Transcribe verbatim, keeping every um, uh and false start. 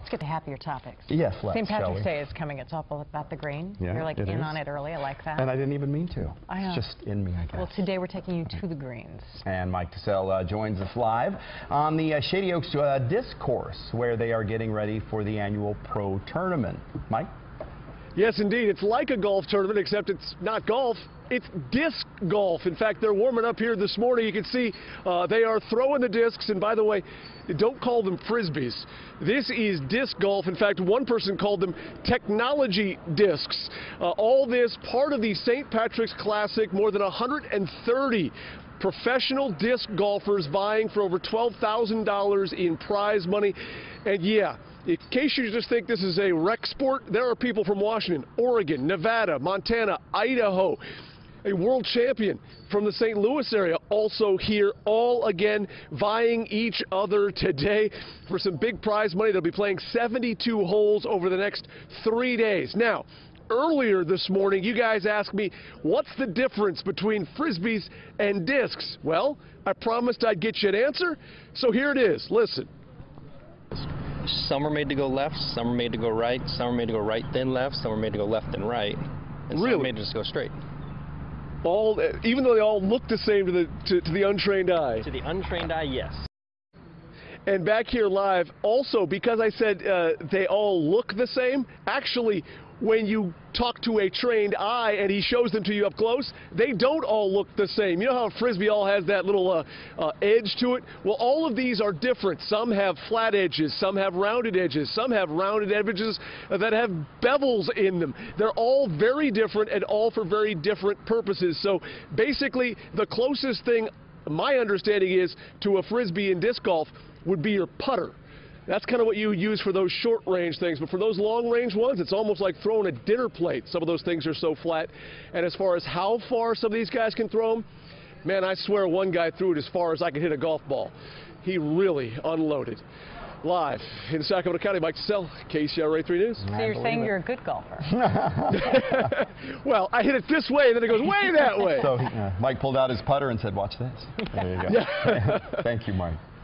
get to happier topics. Yes, let's, Saint shall Patrick's we? Day is coming. It's all about the grain. Yeah, You're like it in is. on it early. I like that. And I didn't even mean to. I know. It's just in me, I guess. Well, today we're taking you to the greens. And Mike Tassell uh, joins us live on the uh, Shady Oaks uh, Disc Course, where they are getting ready for the annual Pro Tournament. Mike? Yes, indeed. It's like a golf tournament, except it's not golf. It's disc golf. In fact, they're warming up here this morning. You can see uh, they are throwing the discs. And by the way, don't call them frisbees. This is disc golf. In fact, one person called them technology discs. Uh, all this part of the Saint Patrick's Classic. More than one hundred thirty professional disc golfers vying for over twelve thousand dollars in prize money. And yeah, in case you just think this is a rec sport, there are people from Washington, Oregon, Nevada, Montana, Idaho, a world champion from the Saint Louis area also here, all again vying each other today for some big prize money. They'll be playing seventy-two holes over the next three days. Now, earlier this morning, you guys asked me, what's the difference between frisbees and discs? Well, I promised I'd get you an answer, so here it is. Listen. Some are made to go left, some are made to go right, some are made to go right then left, some are made to go left then right, and some Really? are made to just go straight. All, even though they all look the same to the to, to the untrained eye. To the untrained eye, yes. And back here live, also because I said uh, they all look the same, actually, when you talk to a trained eye and he shows them to you up close, they don't all look the same. You know how a frisbee all has that little uh, uh, edge to it? Well, all of these are different. Some have flat edges, some have rounded edges, some have rounded edges that have bevels in them. They're all very different and all for very different purposes. So basically, the closest thing, my understanding is, to a frisbee in disc golf would be your putter. That's kind of what you use for those short-range things. But for those long-range ones, it's almost like throwing a dinner plate. Some of those things are so flat. And as far as how far some of these guys can throw them, man, I swear one guy threw it as far as I could hit a golf ball. He really unloaded. Live in Sacramento County, Mike Tassell, K C R A three News. So you're saying you're a good golfer. Well, I hit it this way, and then it goes way that way. So uh, Mike pulled out his putter and said, watch this. There you go. Thank you, Mike.